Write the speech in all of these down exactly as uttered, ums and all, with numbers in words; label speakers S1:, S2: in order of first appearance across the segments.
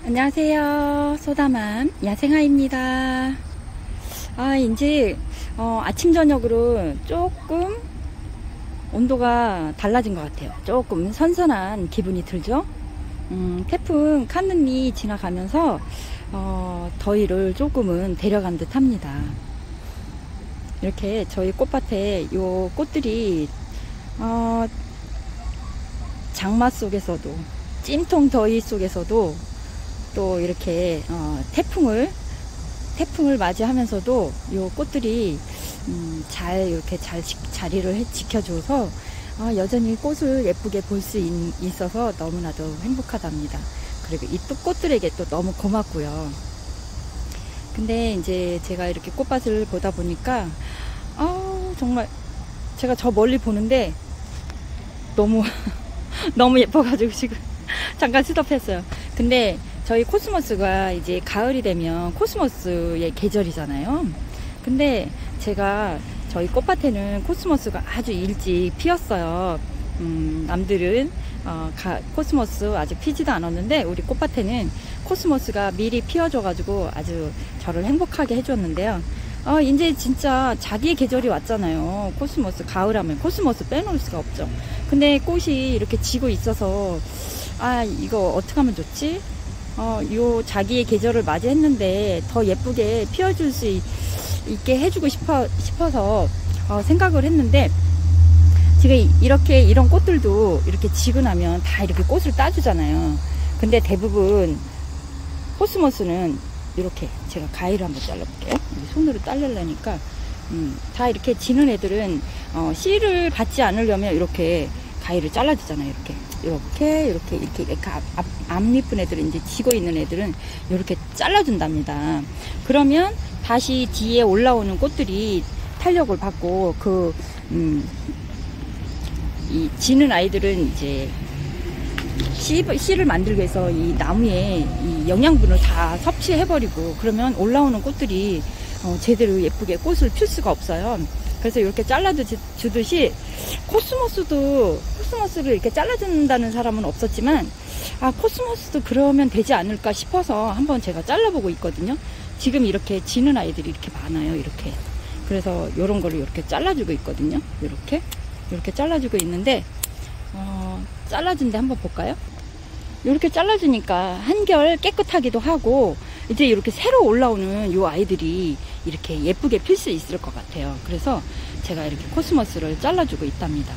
S1: 안녕하세요. 소다맘 야생아입니다. 아 이제 어, 아침 저녁으로 조금 온도가 달라진 것 같아요. 조금 선선한 기분이 들죠. 음, 태풍 칸눈이 지나가면서 어, 더위를 조금은 데려간 듯 합니다. 이렇게 저희 꽃밭에 요 꽃들이 어, 장마 속에서도 찜통 더위 속에서도 또 이렇게 어, 태풍을 태풍을 맞이하면서도 요 꽃들이 음, 잘 이렇게 잘 지, 자리를 해, 지켜줘서 어, 여전히 꽃을 예쁘게 볼 수 있어서 너무나도 행복하답니다. 그리고 이 또 꽃들에게 또 너무 고맙고요. 근데 이제 제가 이렇게 꽃밭을 보다 보니까 어, 정말 제가 저 멀리 보는데 너무 너무 예뻐가지고 지금 잠깐 스톱했어요. 근데 저희 코스모스가 이제 가을이 되면 코스모스의 계절이잖아요. 근데 제가 저희 꽃밭에는 코스모스가 아주 일찍 피었어요. 음, 남들은 어, 가, 코스모스 아직 피지도 않았는데 우리 꽃밭에는 코스모스가 미리 피어줘가지고 아주 저를 행복하게 해줬는데요. 어, 이제 진짜 자기의 계절이 왔잖아요. 코스모스 가을하면 코스모스 빼놓을 수가 없죠. 근데 꽃이 이렇게 지고 있어서 아 이거 어떻게 하면 좋지? 어, 요 자기의 계절을 맞이했는데 더 예쁘게 피워줄 수 있게 해주고 싶어, 싶어서 어, 생각을 했는데 지금 이렇게 이런 꽃들도 이렇게 지고 나면 다 이렇게 꽃을 따주잖아요. 근데 대부분 코스모스는 이렇게 제가 가위로 한번 잘라볼게요. 손으로 잘라려니까 음, 다 이렇게 지는 애들은 어, 씨를 받지 않으려면 이렇게 가위를 잘라주잖아요. 이렇게 이렇게 이렇게 이렇게 이렇게 앞, 앞, 앞잎은 애들은 이제 지고 있는 애들은 이렇게 잘라준답니다. 그러면 다시 뒤에 올라오는 꽃들이 탄력을 받고 그 음, 이 지는 아이들은 이제 씨, 씨를 만들기 위해서 이 나무에 이 영양분을 다 섭취해버리고 그러면 올라오는 꽃들이 어, 제대로 예쁘게 꽃을 필 수가 없어요. 그래서 이렇게 잘라주듯이 코스모스도 코스모스를 이렇게 잘라준다는 사람은 없었지만 아 코스모스도 그러면 되지 않을까 싶어서 한번 제가 잘라보고 있거든요. 지금 이렇게 지는 아이들이 이렇게 많아요. 이렇게 그래서 이런 거를 이렇게 잘라주고 있거든요. 이렇게 이렇게 잘라주고 있는데 어, 잘라준데 한번 볼까요? 이렇게 잘라주니까 한결 깨끗하기도 하고 이제 이렇게 새로 올라오는 요 아이들이 이렇게 예쁘게 필 수 있을 것 같아요. 그래서 제가 이렇게 코스모스를 잘라주고 있답니다.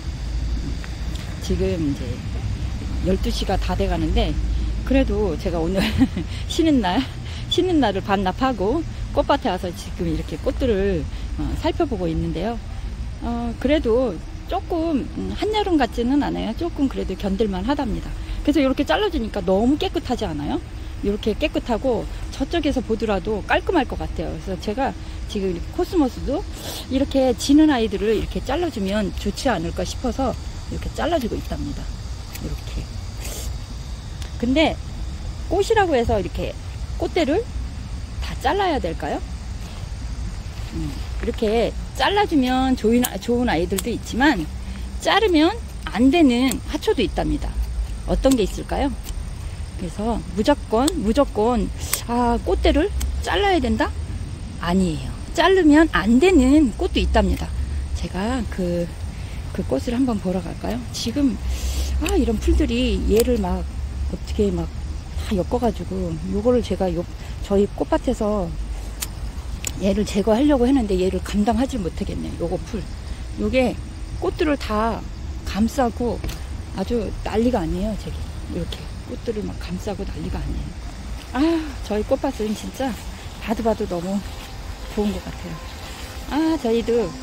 S1: 지금 이제 열두 시가 다 돼 가는데 그래도 제가 오늘 쉬는 날 쉬는 날을 반납하고 꽃밭에 와서 지금 이렇게 꽃들을 어, 살펴보고 있는데요. 어, 그래도 조금 음, 한여름 같지는 않아요. 조금 그래도 견딜만 하답니다. 그래서 이렇게 잘라주니까 너무 깨끗하지 않아요? 이렇게 깨끗하고 저쪽에서 보더라도 깔끔할 것 같아요. 그래서 제가 지금 코스모스도 이렇게 지는 아이들을 이렇게 잘라주면 좋지 않을까 싶어서 이렇게 잘라주고 있답니다. 이렇게. 근데 꽃이라고 해서 이렇게 꽃대를 다 잘라야 될까요? 음, 이렇게 잘라주면 좋은, 좋은 아이들도 있지만 자르면 안 되는 하초도 있답니다. 어떤 게 있을까요? 그래서 무조건 무조건 아 꽃대를 잘라야 된다? 아니에요. 자르면 안 되는 꽃도 있답니다. 제가 그, 그 꽃을 한번 보러 갈까요? 지금 아 이런 풀들이 얘를 막 어떻게 막 다 엮어가지고 요거를 제가 요, 저희 꽃밭에서 얘를 제거하려고 했는데 얘를 감당하지 못하겠네요. 요거 풀 요게 꽃들을 다 감싸고 아주 난리가 아니에요. 저기 이렇게 꽃들을 막 감싸고 난리가 아니에요. 아 저희 꽃밭은 진짜 봐도 봐도 너무 좋은 것 같아요. 아 저희도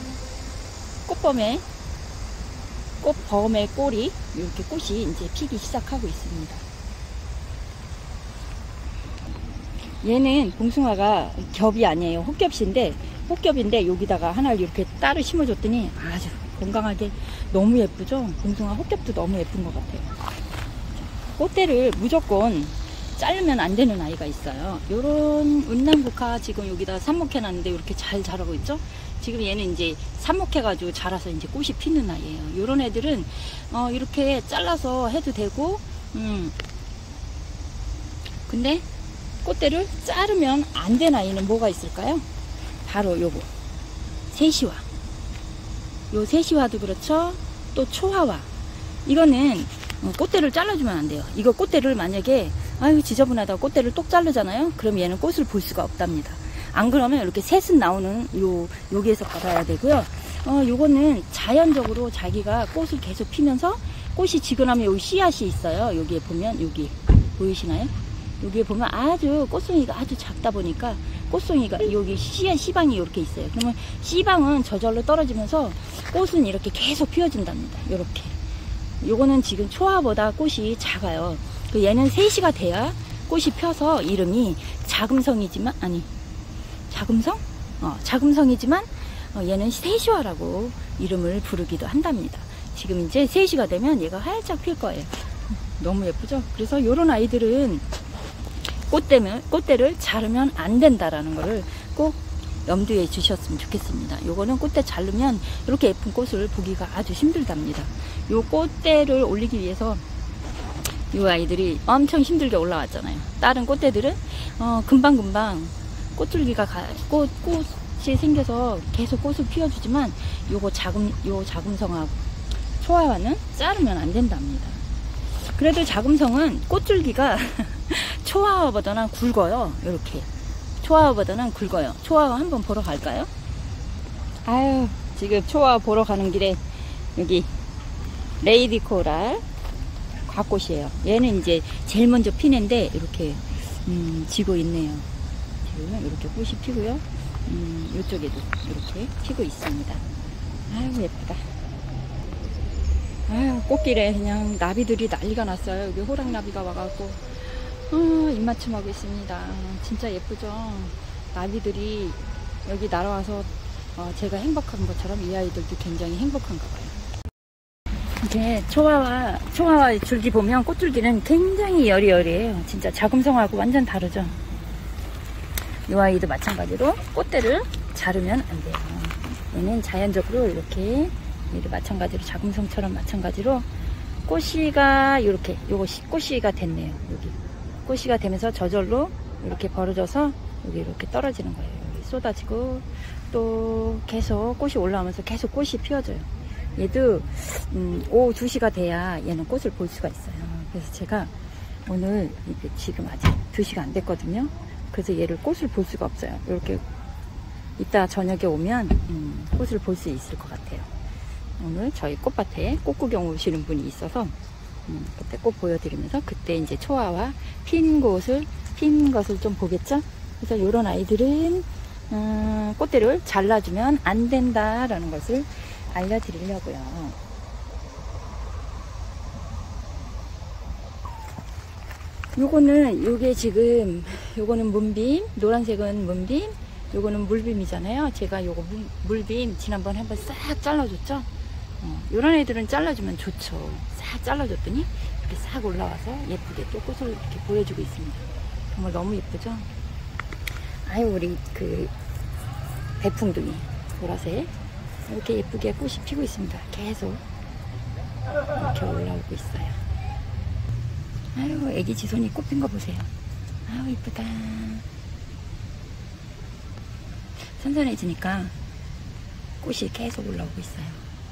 S1: 꽃범에 꽃범의 꼴이 이렇게 꽃이 이제 피기 시작하고 있습니다. 얘는 봉숭아가 겹이 아니에요. 혹겹인데 혹겹인데 여기다가 하나를 이렇게 따로 심어줬더니 아주 건강하게 너무 예쁘죠. 봉숭아 혹겹도 너무 예쁜 것 같아요. 꽃대를 무조건 자르면 안 되는 아이가 있어요. 요런 은남국화 지금 여기다 삽목해 놨는데 이렇게 잘 자라고 있죠. 지금 얘는 이제 삽목해 가지고 자라서 이제 꽃이 피는 아이예요. 요런 애들은 어 이렇게 잘라서 해도 되고 음 근데 꽃대를 자르면 안 된 아이는 뭐가 있을까요? 바로 요거 세시화. 요 세시화도 그렇죠. 또 초화화. 이거는 꽃대를 잘라주면 안 돼요. 이거 꽃대를 만약에 아유 지저분하다고 꽃대를 똑 자르잖아요. 그럼 얘는 꽃을 볼 수가 없답니다. 안 그러면 이렇게 셋은 나오는 요 여기에서 받아야 되고요. 어 요거는 자연적으로 자기가 꽃을 계속 피면서 꽃이 지근하면 여기 씨앗이 있어요. 여기에 보면 여기 보이시나요? 여기에 보면 아주 꽃송이가 아주 작다 보니까 꽃송이가 여기 씨앗 씨방이 이렇게 있어요. 그러면 씨방은 저절로 떨어지면서 꽃은 이렇게 계속 피어진답니다. 이렇게. 요거는 지금 초화보다 꽃이 작아요. 그 얘는 세시가 돼야 꽃이 펴서 이름이 자금성이지만 아니 자금성? 어, 자금성이지만 어, 얘는 세시화라고 이름을 부르기도 한답니다. 지금 이제 세시가 되면 얘가 활짝 필 거예요. 너무 예쁘죠? 그래서 요런 아이들은 꽃대면, 꽃대를 자르면 안 된다라는 거를 꼭 염두에 주셨으면 좋겠습니다. 요거는 꽃대 자르면 이렇게 예쁜 꽃을 보기가 아주 힘들답니다. 요 꽃대를 올리기 위해서 요 아이들이 엄청 힘들게 올라왔잖아요. 다른 꽃대들은 어, 금방금방 꽃줄기가 가, 꽃, 꽃이 생겨서 계속 꽃을 피워주지만 요거 자금, 요 자금성하고 초화화는 자르면 안 된답니다. 그래도 자금성은 꽃줄기가 초화화보다는 굵어요. 이렇게 초화화보다는 굵어요. 초화화 한번 보러 갈까요? 아유 지금 초화화 보러 가는 길에 여기 레이디 코랄 곽꽃이에요. 얘는 이제 제일 먼저 피는데 이렇게 음, 지고 있네요. 지금 이렇게 꽃이 피고요. 음, 이쪽에도 이렇게 피고 있습니다. 아유 예쁘다. 아유 꽃길에 그냥 나비들이 난리가 났어요. 여기 호랑나비가 와갖고 어, 입맞춤하고 있습니다. 진짜 예쁘죠? 나비들이 여기 날아와서 어, 제가 행복한 것처럼 이 아이들도 굉장히 행복한가 봐요. 이게 초화화, 초화화 줄기 보면 꽃줄기는 굉장히 여리여리해요. 진짜 자금성하고 완전 다르죠? 이 아이도 마찬가지로 꽃대를 자르면 안 돼요. 얘는 자연적으로 이렇게 얘도 마찬가지로 자금성처럼 마찬가지로 꽃이가 이렇게 요거 꽃이가 됐네요. 여기 꽃이가 되면서 저절로 이렇게 벌어져서 여기 이렇게 떨어지는 거예요. 여기 쏟아지고 또 계속 꽃이 올라오면서 계속 꽃이 피어져요. 얘도 음, 오후 두 시가 돼야 얘는 꽃을 볼 수가 있어요. 그래서 제가 오늘 지금 아직 두 시가 안 됐거든요. 그래서 얘를 꽃을 볼 수가 없어요. 이렇게 이따 저녁에 오면 음, 꽃을 볼 수 있을 것 같아요. 오늘 저희 꽃밭에 꽃 구경 오시는 분이 있어서 음, 그때 꼭 보여드리면서 그때 이제 초화화 핀 곳을 핀 것을 좀 보겠죠. 그래서 이런 아이들은 음, 꽃대를 잘라주면 안 된다라는 것을 알려드리려고요. 요거는 요게 지금 요거는 문빔, 노란색은 문빔, 요거는 물빔이잖아요. 제가 요거 물, 물빔 지난번 한번 싹 잘라줬죠. 어, 요런 애들은 잘라주면 좋죠. 싹 잘라줬더니 이렇게 싹 올라와서 예쁘게 또 꽃을 이렇게 보여주고 있습니다. 정말 너무 예쁘죠? 아유 우리 그 배풍둥이 보라색 이렇게 예쁘게 꽃이 피고 있습니다. 계속 이렇게 올라오고 있어요. 아유 애기 지손이 꽃 핀 거 보세요. 아유 이쁘다. 선선해지니까 꽃이 계속 올라오고 있어요.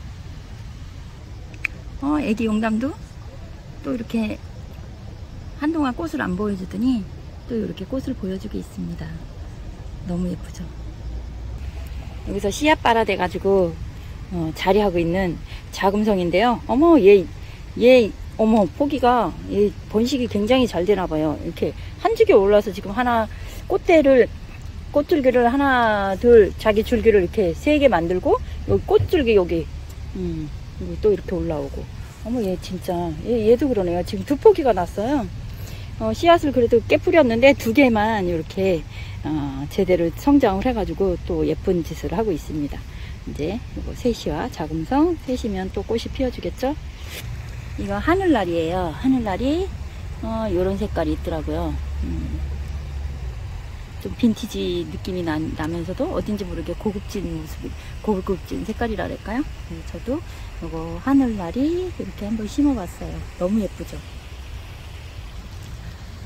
S1: 어 애기 용담도 또 이렇게 한동안 꽃을 안 보여주더니 또 이렇게 꽃을 보여주고 있습니다. 너무 예쁘죠? 여기서 씨앗 빨아대 가지고 어, 자리하고 있는 자금성인데요. 어머 얘, 얘 어머 포기가 얘 번식이 굉장히 잘 되나 봐요. 이렇게 한 줄기 올라서 지금 하나 꽃대를 꽃줄기를 하나 둘 자기 줄기를 이렇게 세 개 만들고 여기 꽃줄기 여기 음, 여기 또 이렇게 올라오고 어머 얘 진짜 얘, 얘도 그러네요. 지금 두 포기가 났어요. 어, 씨앗을 그래도 꽤 뿌렸는데 두 개만 이렇게 어, 제대로 성장을 해가지고 또 예쁜 짓을 하고 있습니다. 이제 이거 셋이와 자금성 셋이면 또 꽃이 피어주겠죠. 이거 하늘날이에요. 하늘날이 어, 요런 색깔이 있더라고요. 음, 좀 빈티지 느낌이 나, 나면서도 어딘지 모르게 고급진 모습이 고급진 색깔이라 할까요? 네, 저도 이거 하늘날이 이렇게 한번 심어봤어요. 너무 예쁘죠.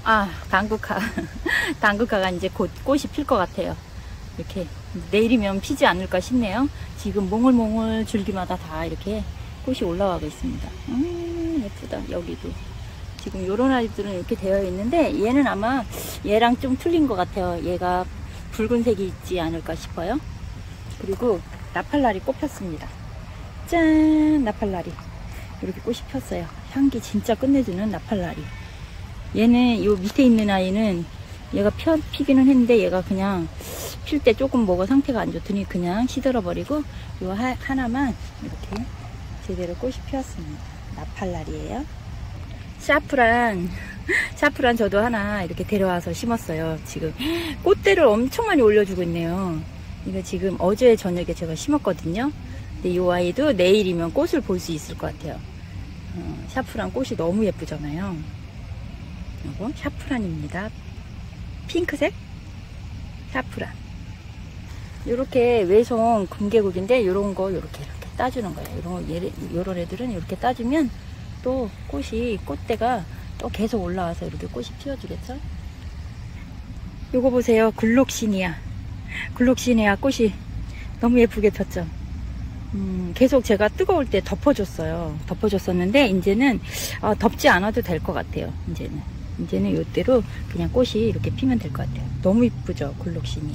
S1: 아, 당국화. 당국화가 이제 곧 꽃이 필 것 같아요. 이렇게 내일이면 피지 않을까 싶네요. 지금 몽글몽글 줄기마다 다 이렇게 꽃이 올라가고 있습니다. 음, 예쁘다. 여기도. 지금 요런 아이들은 이렇게 되어 있는데 얘는 아마 얘랑 좀 틀린 것 같아요. 얘가 붉은색이 있지 않을까 싶어요. 그리고 나팔날이 꽃 폈습니다. 짠! 나팔날이 이렇게 꽃이 폈어요. 향기 진짜 끝내주는 나팔날이. 얘는 요 밑에 있는 아이는 얘가 펴, 피기는 했는데 얘가 그냥 필 때 조금 뭐가 상태가 안 좋더니 그냥 시들어 버리고 요 하, 하나만 이렇게 제대로 꽃이 피었습니다. 나팔날이에요. 샤프란 샤프란 저도 하나 이렇게 데려와서 심었어요. 지금 꽃대를 엄청 많이 올려주고 있네요. 이거 지금 어제 저녁에 제가 심었거든요. 근데 이 아이도 내일이면 꽃을 볼 수 있을 것 같아요. 어, 샤프란 꽃이 너무 예쁘잖아요. 이거 샤프란입니다. 핑크색 샤프란. 요렇게 외송 금계국인데 요런 거 요렇게 이렇게 따주는 거예요. 요런, 요런 애들은 이렇게 따주면 또 꽃이 꽃대가 또 계속 올라와서 이렇게 꽃이 피어주겠죠. 요거 보세요. 글록시니아. 글록시니아 꽃이 너무 예쁘게 폈죠. 음, 계속 제가 뜨거울 때 덮어줬어요. 덮어줬었는데 이제는 어, 덮지 않아도 될 것 같아요. 이제는 이제는 요대로 그냥 꽃이 이렇게 피면 될 것 같아요. 너무 이쁘죠. 글록시니아.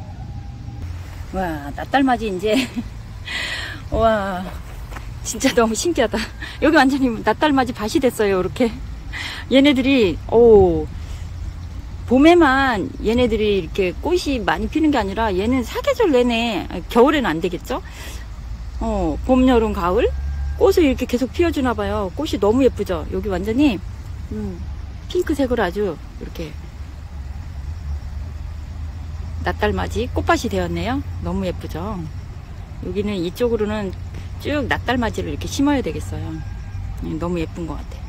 S1: 와, 낫달맞이 이제 와, 진짜 너무 신기하다. 여기 완전히 낫달맞이 밭이 됐어요. 이렇게 얘네들이 오 봄에만 얘네들이 이렇게 꽃이 많이 피는 게 아니라 얘는 사계절 내내, 겨울에는 안 되겠죠? 어, 봄, 여름, 가을 꽃을 이렇게 계속 피워주나 봐요. 꽃이 너무 예쁘죠? 여기 완전히 음, 핑크색으로 아주 이렇게 낫달맞이 꽃밭이 되었네요. 너무 예쁘죠? 여기는 이쪽으로는 쭉 낫달맞이를 이렇게 심어야 되겠어요. 너무 예쁜 것 같아요.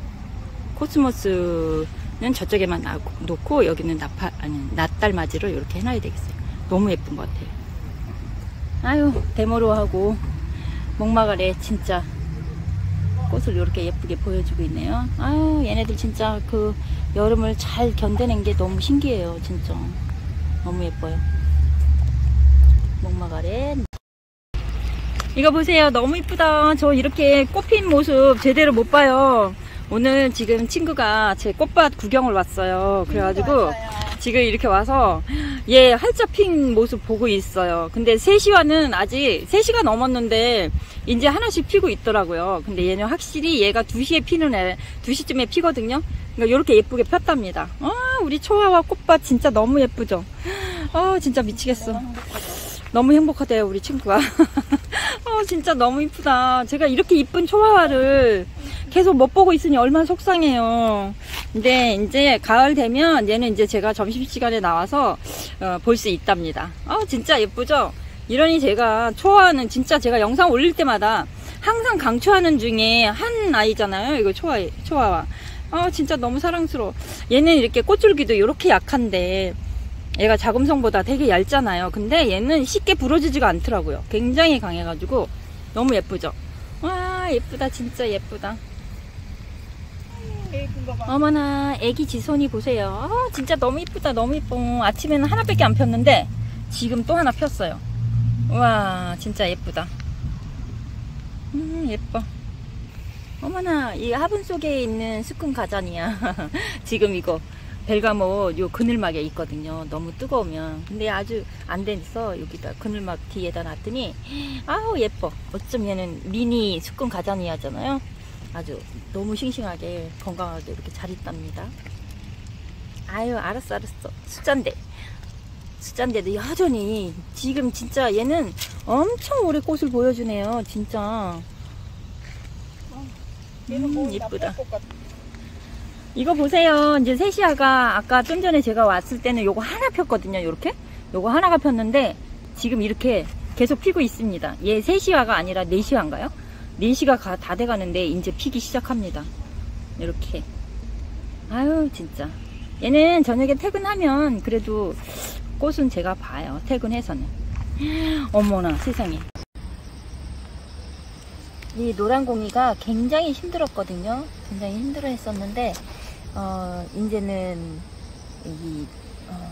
S1: 코스모스는 저쪽에만 놓고 여기는 나파, 아니, 낫달맞이를 이렇게 해놔야 되겠어요. 너무 예쁜 것 같아요. 아유, 데모로하고 목마가래 진짜 꽃을 이렇게 예쁘게 보여주고 있네요. 아유, 얘네들 진짜 그 여름을 잘 견뎌낸 게 너무 신기해요. 진짜 너무 예뻐요. 목마가래. 이거 보세요. 너무 이쁘다. 저 이렇게 꽃핀 모습 제대로 못 봐요. 오늘 지금 친구가 제 꽃밭 구경을 왔어요. 그래가지고 지금 이렇게 와서 얘 활짝 핀 모습 보고 있어요. 근데 세 시와는 아직 세 시가 넘었는데 이제 하나씩 피고 있더라고요. 근데 얘는 확실히 얘가 두 시에 피는 애, 두 시쯤에 피거든요. 그러니까 이렇게 예쁘게 폈답니다. 아, 우리 초화화 꽃밭 진짜 너무 예쁘죠? 아, 진짜 미치겠어. 너무 행복하대요, 우리 친구가. 어, 진짜 너무 이쁘다. 제가 이렇게 이쁜 초화화를 계속 못 보고 있으니 얼마나 속상해요. 근데 이제 가을 되면 얘는 이제 제가 점심시간에 나와서 어, 볼 수 있답니다. 아, 진짜 예쁘죠? 이러니 제가 초화화는 진짜 제가 영상 올릴 때마다 항상 강추하는 중에 한 아이잖아요. 이거 초화, 초화화. 아, 진짜 너무 사랑스러워. 얘는 이렇게 꽃줄기도 이렇게 약한데 얘가 자금성보다 되게 얇잖아요. 근데 얘는 쉽게 부러지지가 않더라고요. 굉장히 강해가지고 너무 예쁘죠? 와, 예쁘다. 진짜 예쁘다. 어머나, 애기 지손이 보세요. 아, 진짜 너무 이쁘다. 너무 이뻐. 아침에는 하나밖에 안 폈는데 지금 또 하나 폈어요. 와, 진짜 예쁘다. 음, 예뻐. 어머나, 이 화분 속에 있는 스쿤 가자니야. 지금 이거 벨가모 요 그늘막에 있거든요. 너무 뜨거우면. 근데 아주 안 돼서 여기다 그늘막 뒤에다 놨더니 아우, 예뻐. 어쩜 얘는 미니 스쿤 가자니아잖아요. 아주 너무 싱싱하게 건강하게 이렇게 잘 있답니다. 아유, 알았어 알았어. 숫잔데 숫잔데도 여전히 지금 진짜 얘는 엄청 오래 꽃을 보여주네요. 진짜 음, 예쁘다. 이거 보세요. 이제 세시아가 아까 좀 전에 제가 왔을 때는 요거 하나 폈거든요. 요렇게 요거 하나가 폈는데 지금 이렇게 계속 피고 있습니다. 얘 세시아가 아니라 네시아인가요? 네시가 다 돼가는데 이제 피기 시작합니다. 이렇게. 아유, 진짜 얘는 저녁에 퇴근하면 그래도 꽃은 제가 봐요. 퇴근해서는. 어머나 세상에. 이 노란공이가 굉장히 힘들었거든요. 굉장히 힘들어 했었는데
S2: 어, 이제는 여기 어,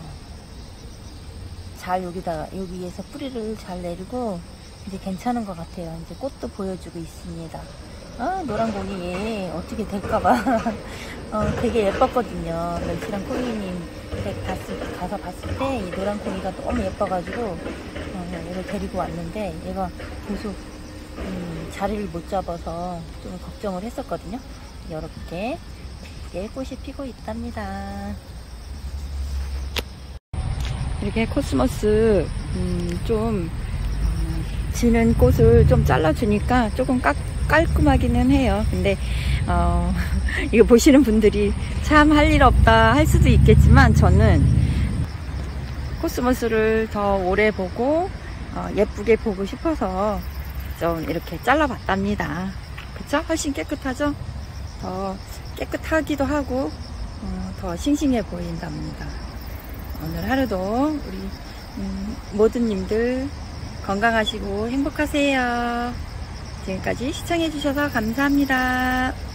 S2: 잘 여기다가 여기에서 뿌리를 잘 내리고 이제 괜찮은 것 같아요. 이제 꽃도 보여주고 있습니다. 아, 노란 공이 어떻게 될까봐 어, 되게 예뻤거든요. 멸치랑 코이님 댁 갔을, 가서 봤을 때 이 노란 콩이가 너무 예뻐가지고 어, 얘를 데리고 왔는데 얘가 계속 음, 자리를 못 잡아서 좀 걱정을 했었거든요. 이렇게 예쁘게 꽃이 피고 있답니다.
S1: 이렇게 코스모스 음, 좀 지는 꽃을 좀 잘라주니까 조금 까, 깔끔하기는 해요. 근데 어, 이거 보시는 분들이 참 할 일 없다 할 수도 있겠지만 저는 코스모스를 더 오래 보고 어, 예쁘게 보고 싶어서 좀 이렇게 잘라봤답니다. 그쵸? 훨씬 깨끗하죠? 더 깨끗하기도 하고 어, 더 싱싱해 보인답니다. 오늘 하루도 우리 음, 모든 님들 건강하시고 행복하세요. 지금까지 시청해 주셔서 감사합니다.